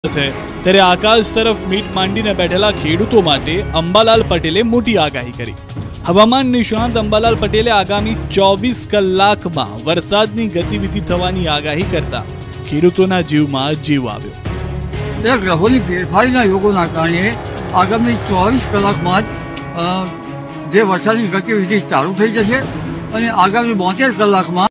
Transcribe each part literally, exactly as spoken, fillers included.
ત્યારે આકાશ તરફ મીટ માંડીને બેઠેલા ખેડૂતો માટે અંબાલાલ પટેલે મોટી આગાહી કરી। હવામાન નિષ્ણાત અંબાલાલ પટેલે આગામી ચોવીસ કલાકમાં વરસાદની ગતિવિધિ થવાની આગાહી કરતા ખેડૂતોના જીવમાં જીવ આવ્યો। ગ્રહોની ફેરફારીના યોગોના કારણે આગામી ચોવીસ કલાકમાં જે વરસાદની ગતિવિધિ ચાલુ થઈ જશે અને આગામી બોતેર કલાકમાં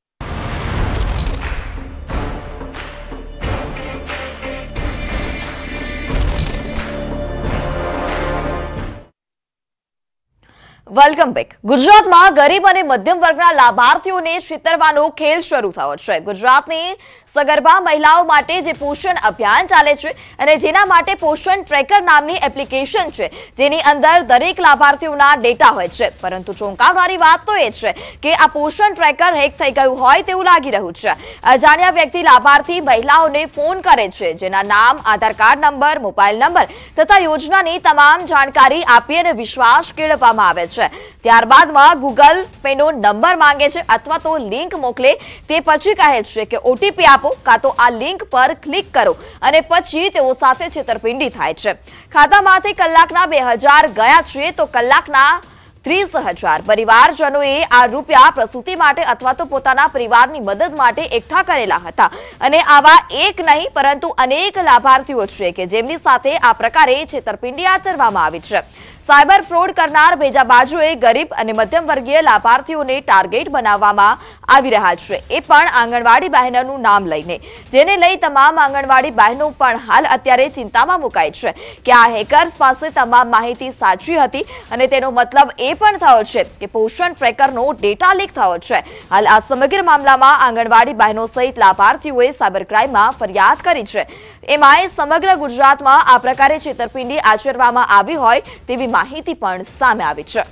વેલકમ બેક। ગુજરાતમાં ગરીબ અને મધ્યમ વર્ગના લાભાર્થીઓને છેતરવાનો ખેલ શરૂ થયો છે। ગુજરાતની સગર્ભા મહિલાઓ માટે જે પોષણ અભિયાન ચાલે છે અને જેના માટે પોષણ ટ્રેકર નામની એપ્લિકેશન છે, જેની અંદર દરેક લાભાર્થીઓના ડેટા હોય છે, પરંતુ ચોંકાવનારી વાત તો એ છે કે આ પોષણ ટ્રેકર હેક થઈ ગયું હોય તેવું લાગી રહ્યું છે। અજાણ્યા વ્યક્તિ લાભાર્થી મહિલાઓને ફોન કરે છે, જેના નામ, Aadhaar card number, mobile number તથા યોજનાની તમામ જાણકારી આપી અને વિશ્વાસ કેળવવામાં આવે છે। ત્યારબાદમાં ગૂગલ પેનો નંબર માંગે છે અથવા તો લિંક મોકલે, તે પછી કહે છે કે ઓટીપી આપો કાં તો આ લિંક પર ક્લિક કરો અને પછી તેઓ સાથે છેતરપિંડી થાય છે। ખાતામાંથી કલાકના બે હજાર ગયા છે તો કલાકના ત્રીસ હજાર પરિવારજનોએ આ રૂપિયા પ્રસૂતિ માટે અથવા તો પોતાના પરિવારની મદદ માટે એકઠા કરેલા હતા અને આવા એક નહીં પરંતુ અનેક લાભાર્થીઓ છે કે જેમની સાથે આ પ્રકારે છેતરપિંડી આચરવામાં આવી છે। સાયબર ફ્રોડ કરનાર બીજા બાજુએ ગરીબ અને મધ્યમ વર્ગીય લાભાર્થીઓને ટાર્ગેટ બનાવવામાં આવી રહ્યા છે, એ પણ આંગણવાડી બહેનોનું નામ લઈને, જેને લઈ તમામ આંગણવાડી બહેનો પણ હાલ અત્યારે ચિંતામાં મુકાઈ છે કે આ હેકર્સ પાસે તમામ માહિતી સાચી હતી અને તેનો મતલબ એ પણ થયો છે કે પોષણ ટ્રેકરનો ડેટા લીક થયો છે। હાલ આ સમગ્ર મામલામાં આંગણવાડી બહેનો સહિત લાભાર્થીઓએ સાયબર ક્રાઇમમાં ફરિયાદ કરી છે। એમાંય સમગ્ર ગુજરાતમાં આ પ્રકારે છેતરપિંડી આચરવામાં આવી હોય તેવી માહિતી પણ સામે આવી છે।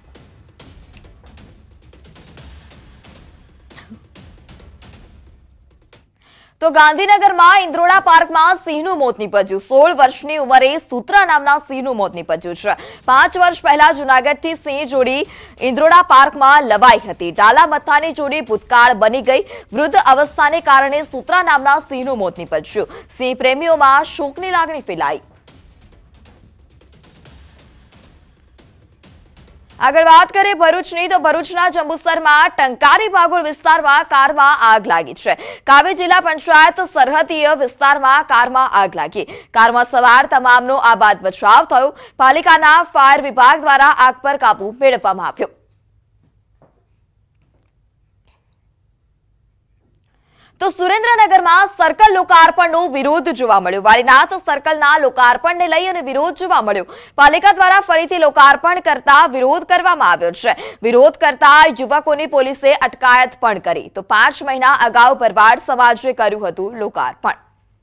તો ગાંધીનગરમાં ઇન્દ્રોડા પાર્કમાં સિંહનું મોત નીપજ્યું। સોળ વર્ષની ઉંમરે સૂત્રા નામના સિંહનું મોત નીપજ્યું છે। પાંચ વર્ષ પહેલા જૂનાગઢથી સિંહ જોડી ઇન્દ્રોડા પાર્કમાં લવાઈ હતી। ડાલા મથાની જોડી ભૂતકાળ બની ગઈ। વૃદ્ધ અવસ્થાને કારણે સૂત્રા નામના સિંહનું મોત નીપજ્યું। સિંહ પ્રેમીઓમાં શોકની લાગણી ફેલાઈ। આગળ વાત કરીએ ભરૂચની, તો ભરૂચના જંબુસરમાં ટંકારી ભાગોળ વિસ્તારમાં કારમાં આગ લાગી છે। કાવી જિલ્લા પંચાયત સરહદીય વિસ્તારમાં કારમાં આગ લાગી। કારમાં સવાર તમામનો આબાદ બચાવ થયો। પાલિકાના ફાયર વિભાગ દ્વારા આગ પર કાબુ મેળવવામાં આવ્યો। તો સુરેન્દ્રનગરમાં સર્કલ લોકાર્પણનો વિરોધ જોવા મળ્યો। વાલીનાથ સર્કલના લોકાર્પણને લઈ અને વિરોધ જોવા મળ્યો। પાલિકા દ્વારા ફરીથી લોકાર્પણ કરતા વિરોધ કરવામાં આવ્યો છે। વિરોધ કરતા યુવકોની પોલીસે અટકાયત પણ કરી। તો પાંચ મહિના અગાઉ ભરવાડ સમાજે કર્યું હતું લોકાર્પણ।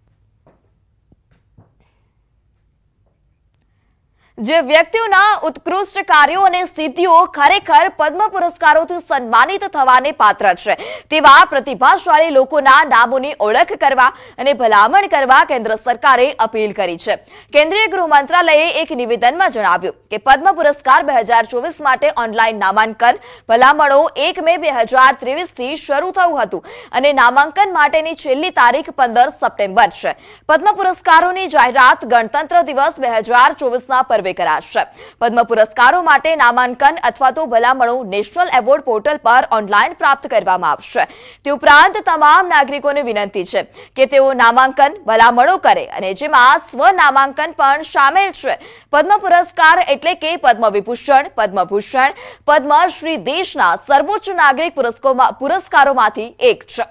જે વ્યક્તિઓના ઉત્કૃષ્ટ કાર્યો અને સિદ્ધિઓ ખરેખર પદ્મ પુરસ્કારોથી સન્માનિત થવાને પાત્ર છે, તેવા પ્રતિભાશાળી લોકોના નામોની ઓળખ કરવા અને ભલામણ કરવા કેન્દ્ર સરકારે અપીલ કરી છે। કેન્દ્રીય ગૃહ મંત્રાલયે એક નિવેદનમાં જણાવ્યું કે પદ્મ પુરસ્કાર બે હજાર ચોવીસ માટે ઓનલાઈન નામાંકન ભલામણો એક મે બે હજાર ત્રેવીસ થી શરૂ થયું હતું અને નામાંકન માટેની છેલ્લી તારીખ પંદર સપ્ટેમ્બર છે। પદ્મ પુરસ્કારોની જાહેરાત ગણતંત્ર દિવસ બે હજાર ચોવીસના પર્વે કરાશે। પદ્મ પુરસ્કારો માટે નામાંકન અથવા તો ભલામણો નેશનલ એવોર્ડ પોર્ટલ પર ઓનલાઈન પ્રાપ્ત કરવામાં આવશે। તે ઉપરાંત તમામ નાગરિકોને વિનંતી છે કે તેઓ નામાંકન ભલામણો કરે અને જેમાં સ્વ નામાંકન પણ સામેલ છે। પદ્મ પુરસ્કાર એટલે કે પદ્મ વિભૂષણ, પદ્મભૂષણ, પદ્મશ્રી દેશના સર્વોચ્ચ નાગરિક પુરસ્કારોમાંથી એક છે।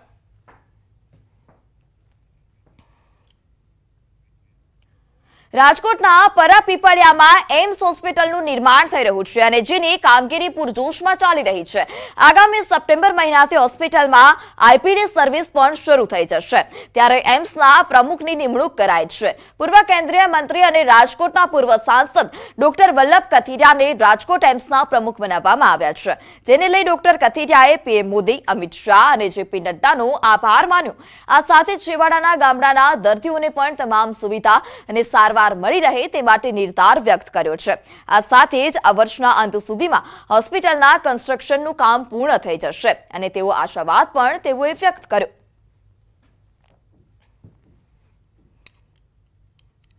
રાજકોટના પરાપીપળિયામાં એમ્સ હોસ્પિટલનું નિર્માણ થઈ રહ્યું છે અને જેની કામગીરી પૂરજોશમાં ચાલી રહી છે। આગામી સપ્ટેમ્બર મહિનાથી હોસ્પિટલમાં આઈપીડી સર્વિસ પણ શરૂ થઈ જશે। ત્યારે એમ્સના પ્રમુખની નિમણૂક કરાઈ છે। પૂર્વ કેન્દ્રીય મંત્રી અને રાજકોટના પૂર્વ સાંસદ ડોક્ટર વલ્લભ કથિરિયાને રાજકોટ એમ્સના પ્રમુખ બનાવવામાં આવ્યા છે, જેને લઈ ડોક્ટર કથિરિયાએ પીએમ મોદી, અમિત શાહ અને જેપી નડ્ડાનો આભાર માન્યો। આ સાથે છેવાડાના ગામડાના દર્દીઓને પણ તમામ સુવિધા અને સારવાર મળી રહે તે માટે નિર્ધાર વ્યક્ત કર્યો છે। આ સાથે જ આ વર્ષના અંત સુધીમાં હોસ્પિટલના કન્સ્ટ્રક્શનનું કામ પૂર્ણ થઈ જશે અને તેવો આશાવાદ પણ તેઓએ વ્યક્ત કર્યો।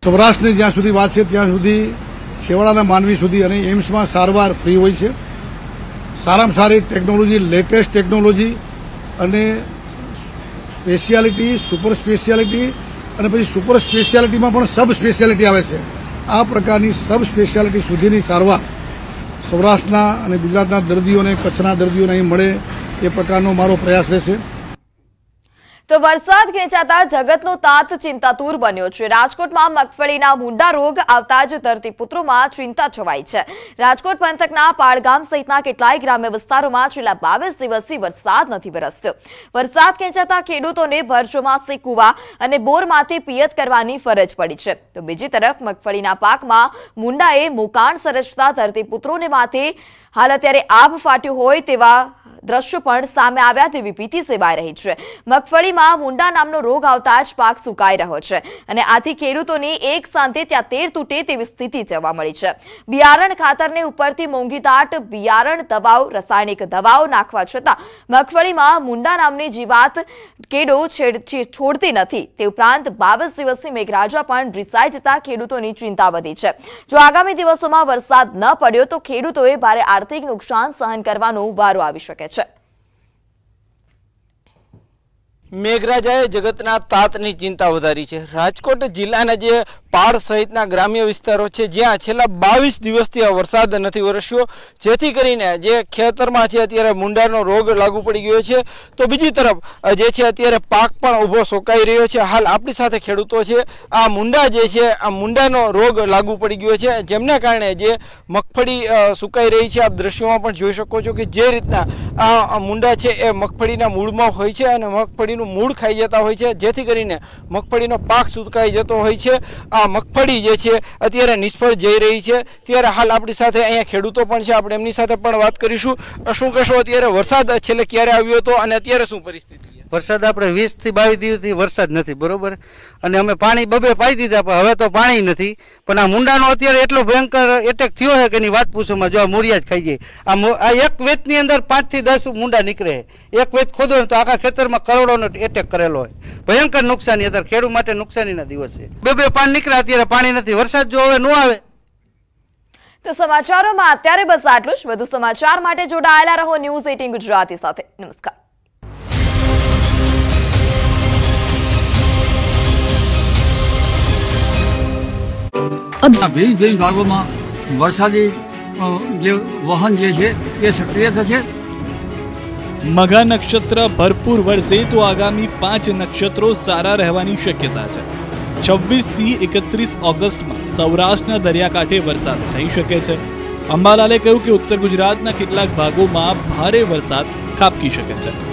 સૌરાષ્ટ્રની જ્યાં સુધી વાત છે ત્યાં સુધી છેવાડાના માનવી સુધી અને એમ્સમાં સારવાર ફ્રી હોય છે. સારામાં સારી ટેકનોલોજી, લેટેસ્ટ ટેકનોલોજી અને સ્પેશિયાલિટી, સુપર સ્પેશિયાલિટી અને પછી સુપર સ્પેશિયાલિટીમાં પણ સબ સ્પેશિયાલિટી આવે છે. આ પ્રકારની સબ સ્પેશિયાલિટી સુધીની સારવાર સૌરાષ્ટ્રના અને ગુજરાતના દર્દીઓને, કચ્છના દર્દીઓને અહીં મળે એ પ્રકારનો મારો પ્રયાસ રહેશે. તો વરસાદ ખેંચાતા જગતનો તાત ચિંતાતુર બન્યો છે. રાજકોટમાં મગફળીના મૂંડા રોગ આવતા જ ધરતીપુત્રોમાં ચિંતા છવાઈ છે. રાજકોટ પંથકના પાડગામ સહિતના કેટલાય ગ્રામ્ય વિસ્તારોમાં છેલ્લા બાવીસ દિવસથી વરસાદ નથી વરસ્યો. વરસાદ ખેંચાતા ખેડૂતોને ભરજોમાસી કુવા અને બોરમાંથી પિયત કરવાની ફરજ પડી છે. તો બીજી તરફ મગફળીના પાકમાં મૂંડાએ મોકાણ સર્જતા ધરતીપુત્રોને માથે હાલ અત્યારે આભ ફાટ્યું હોય તેવા દ્રશ્યો પણ સામે આવ્યા તેવી ભીતિ સેવાઈ રહી છે. મગફળીમાં મૂંડા નામનો રોગ આવતા જ પાક સુકાઈ રહ્યો છે અને આથી ખેડૂતોની એક સાંધે ત્યાં તેર તૂટે તેવી સ્થિતિ જોવા મળી છે. બિયારણ ખાતરને ઉપરથી મોંઘીદાટ બિયારણ દવાઓ, રાસાયણિક દવાઓ નાખવા છતાં મગફળીમાં મૂંડા નામની જીવાત કેડો છોડતી નથી. તે ઉપરાંત બાવીસ દિવસથી મેઘરાજા પણ રીસાઈ જતા ખેડૂતોની ચિંતા વધી છે. જો આગામી દિવસોમાં વરસાદ ન પડ્યો તો ખેડૂતોએ ભારે આર્થિક નુકસાન સહન કરવાનો વારો આવી શકે છે. મેઘરાજાએ જગતના તાતની ચિંતા વધારી છે. રાજકોટ જિલ્લાના જે પાર સહિતના ગ્રામ્ય વિસ્તારો છે જ્યાં છેલ્લા બાવીસ દિવસથી આ વરસાદ નથી વરસ્યો, જેથી કરીને જે ખેતરમાં છે અત્યારે મૂંડાનો રોગ લાગુ પડી ગયો છે. તો બીજી તરફ જે છે અત્યારે પાક પણ ઊભો સોકાઈ રહ્યો છે. હાલ આપણી સાથે ખેડૂતો છે. આ મૂંડા જે છે આ મૂંડાનો રોગ લાગુ પડી ગયો છે, જેમના કારણે જે મગફળી સુકાઈ રહી છે. આપ દ્રશ્યોમાં પણ જોઈ શકો છો કે જે રીતના આ મૂંડા છે એ મગફળીના મૂળમાં હોય છે અને મગફળીનું મૂળ ખાઈ જતા હોય છે, જેથી કરીને મગફળીનો પાક સુકાઈ જતો હોય છે. આ મગફળી જે છે અત્યારે નિષ્ફળ જઈ રહી છે. ત્યારે હાલ આપણી સાથે અહીંયા ખેડૂતો પણ છે, આપણે એમની સાથે પણ વાત કરીશું. શું કહેશો, અત્યારે વરસાદ છેલ્લે ક્યારે આવ્યો હતો અને અત્યારે શું પરિસ્થિતિ? વરસાદ આપણે વીસ થી બાવીસ દિવસથી વરસાદ નથી, બરોબર, અને અમે પાણી બબે પાઈ દીધા, પણ હવે તો પાણી નથી. પણ આ મૂંડાનો અત્યારે એટલો ભયંકર એટેક થયો છે કે એની વાત પૂછોમાં, જો આ મૂળિયા જ ખાઈ જાય. આ એક વેતની અંદર પાંચ થી દસ મૂંડા નીકળે. એક વેત ખોદો તો આખા ખેતરમાં કરોડોનો એટેક કરેલો હોય. ભયંકર નુકસાની, અત્યારે ખેડૂત માટે નુકસાનીના દિવસ છે. બે બે પાણી નીકળે, અત્યારે પાણી નથી. વરસાદ જો હવે ન આવે તો સમાચારોમાં અત્યારે બસ આટલું જ. વધુ સમાચાર માટે જોડાયેલા રહો ન્યૂઝ અઠ્ઠાવીસ ગુજરાતી સાથે. નમસ્કાર. ભિન્ન ભિન્ન ભાગોમાં વરસાદી જે વાહન જે છે એ સક્રિય થશે. મઘા નક્ષત્ર ભરપૂર વરસે તો આગામી પાંચ નક્ષત્રો સારા રહેવાની શક્યતા છે. છવ્વીસ થી એકત્રીસ ઓગસ્ટમાં સૌરાષ્ટ્રના દરિયાકાંઠે વરસાદ થઈ શકે છે. અંબાલાલે કહ્યું કે ઉત્તર ગુજરાતના કેટલાક ભાગોમાં ભારે વરસાદ ખાબકી શકે છે.